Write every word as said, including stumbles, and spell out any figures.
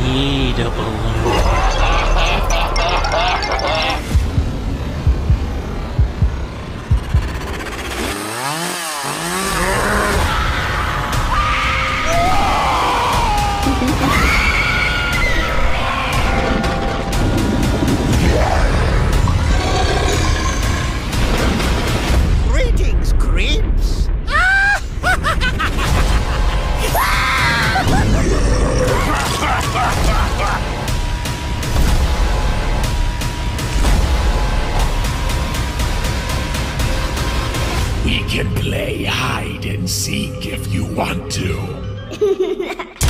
need a balloon. Greetings, creeps! We can play hide and seek if you want to.